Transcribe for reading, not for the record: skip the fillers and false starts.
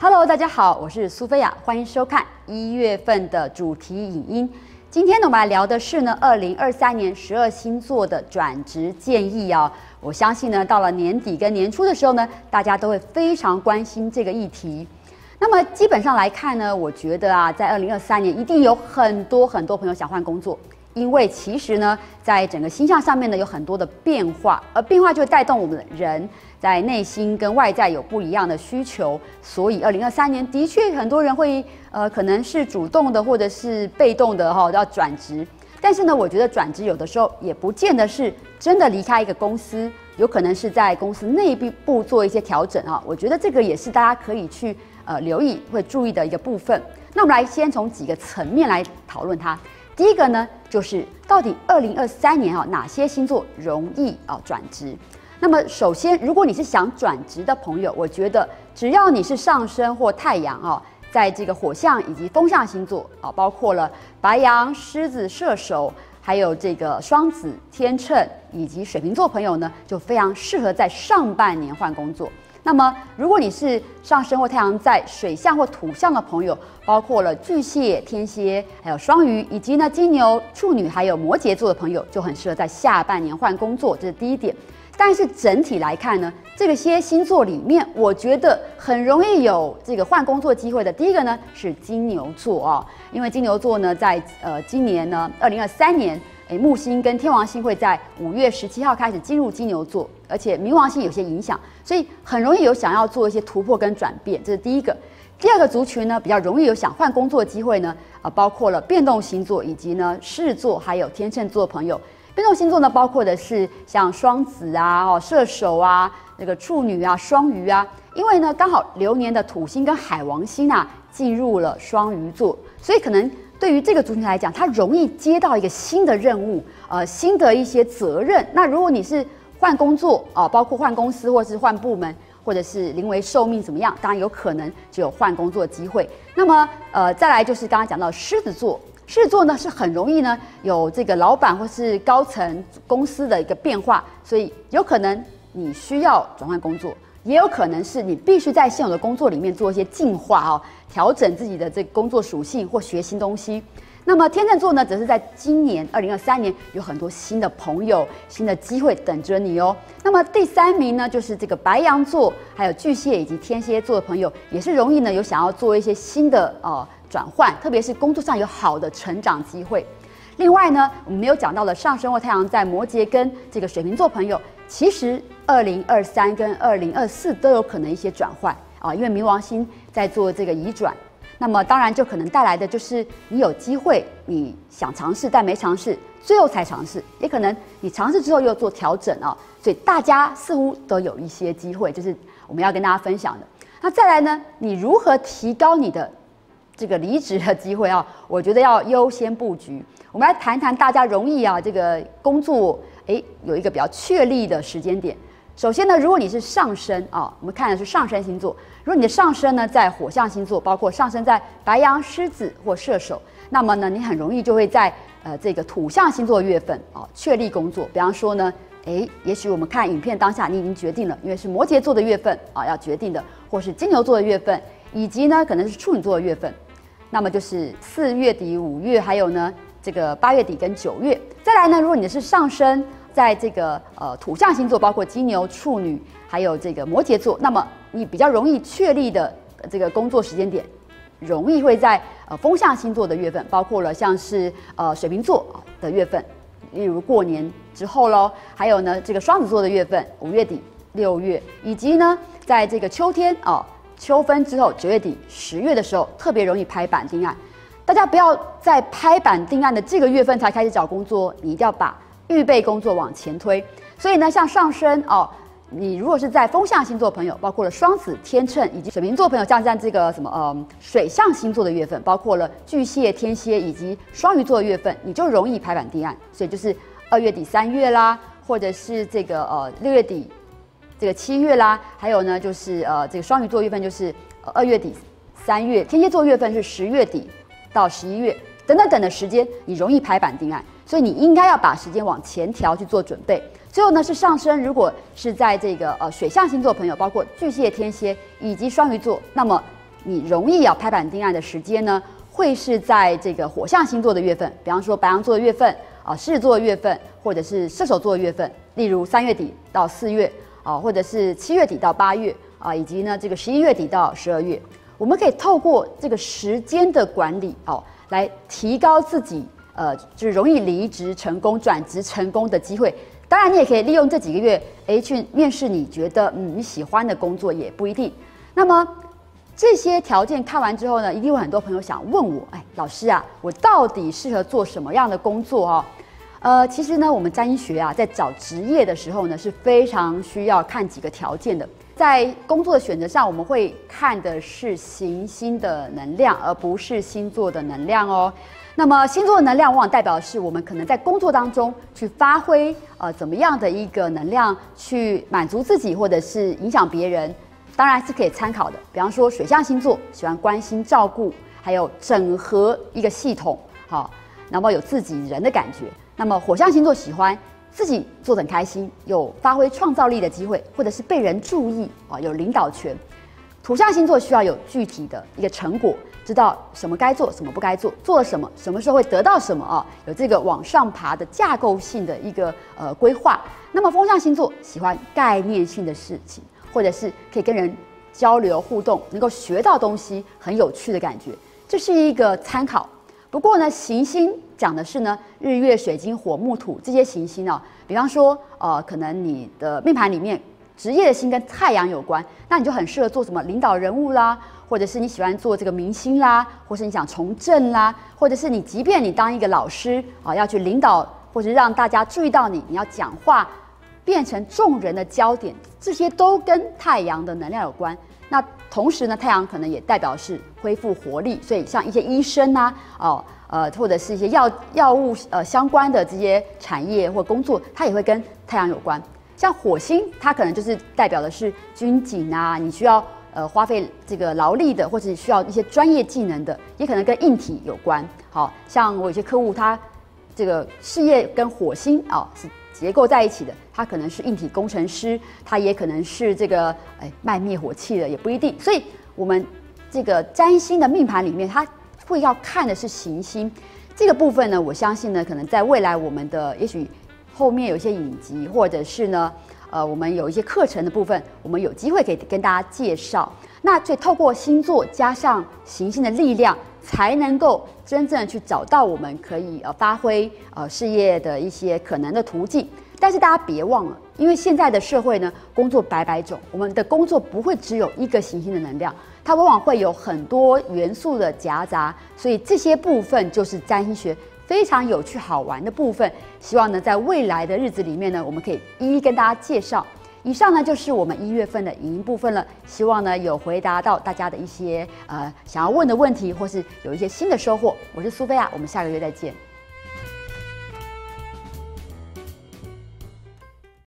Hello， 大家好，我是苏菲亚，欢迎收看1月份的主题影音。今天呢，我们来聊的是呢2023年12星座的转职建议哦。我相信呢，到了年底跟年初的时候呢，大家都会非常关心这个议题。那么基本上来看呢，我觉得啊，在2023年一定有很多朋友想换工作。因为其实呢，在整个星象上面呢，有很多的变化，而变化就会带动我们的人在内心跟外在有不一样的需求，所以2023年的确很多人会可能是主动的或者是被动的要转职，但是呢，我觉得转职有的时候也不见得是真的离开一个公司，有可能是在公司内部做一些调整我觉得这个也是大家可以去留意会注意的一个部分。那我们来先从几个层面来讨论它。第一个呢，就是到底2023年哪些星座容易转职？那么首先，如果你是想转职的朋友，我觉得只要你是上升或太阳在这个火象以及风象星座包括了白羊、狮子、射手，还有这个双子、天秤以及水瓶座朋友呢，就非常适合在上半年换工作。那么，如果你是上升或太阳在水象或土象的朋友，包括了巨蟹、天蝎，还有双鱼，以及呢金牛、处女，还有摩羯座的朋友，就很适合在下半年换工作，这是第一点。但是整体来看呢，这些星座里面，我觉得很容易有这个换工作机会的。第一个呢是金牛座因为金牛座呢在今年呢2023年。木星跟天王星会在5月17号开始进入金牛座，而且冥王星有些影响，所以很容易有想要做一些突破跟转变，这是第一个。第二个族群呢，比较容易有想换工作的机会呢，包括了变动星座以及呢狮子座还有天秤座的朋友。变动星座呢，包括的是像双子射手那个处女双鱼因为呢刚好流年的土星跟海王星进入了双鱼座，所以可能。对于这个族群来讲，他容易接到一个新的任务，新的一些责任。那如果你是换工作包括换公司或是换部门，或者是临危受命怎么样，当然有可能就有换工作的机会。那么再来就是刚刚讲到狮子座，狮子座呢是很容易呢有这个老板或是高层公司的一个变化，所以有可能你需要转换工作。也有可能是你必须在现有的工作里面做一些进化调整自己的这个工作属性或学新东西。那么天秤座呢，则是在今年2023年有很多新的朋友、新的机会等着你那么第3名呢，就是这个白羊座、还有巨蟹以及天蝎座的朋友，也是容易呢有想要做一些新的转换，特别是工作上有好的成长机会。另外呢，我们没有讲到的上升或太阳在摩羯跟这个水瓶座朋友，其实2023跟2024都有可能一些转换因为冥王星在做这个移转，那么当然就可能带来的就是你有机会，你想尝试但没尝试，最后才尝试，也可能你尝试之后又做调整所以大家似乎都有一些机会，这是我们要跟大家分享的。那再来呢，你如何提高你的这个离职的机会我觉得要优先布局。我们来谈谈大家容易这个工作有一个比较确立的时间点。首先呢，如果你是上升我们看的是上升星座，如果你的上升呢在火象星座，包括上升在白羊、狮子或射手，那么呢你很容易就会在这个土象星座的月份确立工作。比方说呢也许我们看影片当下你已经决定了，因为是摩羯座的月份要决定的，或是金牛座的月份，以及呢可能是处女座的月份，那么就是4月底、5月，还有呢这个8月底跟9月。再来呢，如果你是上升在这个土象星座，包括金牛、处女，还有这个摩羯座，那么你比较容易确立的这个工作时间点，容易会在风象星座的月份，包括了像是水瓶座的月份，例如过年之后咯，还有呢这个双子座的月份，5月底、6月，以及呢在这个秋天秋分之后9月底、10月的时候，特别容易拍板定案。大家不要在拍板定案的这个月份才开始找工作，你一定要把预备工作往前推。所以呢，像上升你如果是在风象星座的朋友，包括了双子、天秤以及水瓶座朋友，像这个水象星座的月份，包括了巨蟹、天蝎以及双鱼座的月份，你就容易拍板定案。所以就是2月底、3月啦，或者是这个6月底、这个7月啦，还有呢就是这个双鱼座月份就是2月底、3月，天蝎座月份是10月底到11月等等的时间，你容易拍板定案，所以你应该要把时间往前调去做准备。最后呢是上升，如果是在这个水象星座朋友，包括巨蟹、天蝎以及双鱼座，那么你容易拍板定案的时间呢，会是在这个火象星座的月份，比方说白羊座的月份狮子座的月份，或者是射手座的月份，例如3月底到4月或者是7月底到8月以及呢这个11月底到12月，我们可以透过这个时间的管理来提高自己就是容易离职成功、转职成功的机会。当然，你也可以利用这几个月去面试你觉得你喜欢的工作，也不一定。那么这些条件看完之后呢，一定有很多朋友想问我，老师啊，我到底适合做什么样的工作其实呢，我们占星学在找职业的时候呢，是非常需要看几个条件的。在工作的选择上，我们会看的是行星的能量，而不是星座的能量哦。那么星座的能量往往代表的是我们可能在工作当中去发挥怎么样的一个能量去满足自己或者是影响别人，当然是可以参考的。比方说水象星座喜欢关心照顾，还有整合一个系统，那么有自己人的感觉。那么火象星座喜欢自己做得很开心，有发挥创造力的机会，或者是被人注意有领导权。土象星座需要有具体的一个成果，知道什么该做，什么不该做，做了什么，什么时候会得到什么有这个往上爬的架构性的一个规划。那么风象星座喜欢概念性的事情，或者是可以跟人交流互动，能够学到东西，很有趣的感觉，这是一个参考。不过呢，行星讲的是呢，日月水金火木土这些行星比方说可能你的命盘里面职业的星跟太阳有关，那你就很适合做什么领导人物啦，或者是你喜欢做这个明星啦，或是你想从政啦，或者是你即便你当一个老师要去领导或者让大家注意到你，你要讲话变成众人的焦点，这些都跟太阳的能量有关。那同时呢，太阳可能也代表是恢复活力，所以像一些医生或者是一些药物相关的这些产业或工作，它也会跟太阳有关。像火星，它可能就是代表的是军警你需要花费这个劳力的，或者需要一些专业技能的，也可能跟硬体有关。像我有些客户，他这个事业跟火星是结构在一起的，他可能是硬体工程师，他也可能是这个卖灭火器的，也不一定。所以我们这个占星的命盘里面，它会要看的是行星这个部分呢。我相信呢，可能在未来我们的也许后面有一些影集，或者是呢我们有一些课程的部分，我们有机会可以跟大家介绍。那所以透过星座加上行星的力量，才能够真正去找到我们可以发挥事业的一些可能的途径。但是大家别忘了，因为现在的社会呢，工作百百种，我们的工作不会只有一个行星的能量，它往往会有很多元素的夹杂，所以这些部分就是占星学非常有趣好玩的部分。希望呢，在未来的日子里面呢，我们可以一一跟大家介绍。以上呢就是我们1月份的影音部分了，希望呢有回答到大家的一些想要问的问题，或是有一些新的收获。我是苏菲亚，我们下个月再见。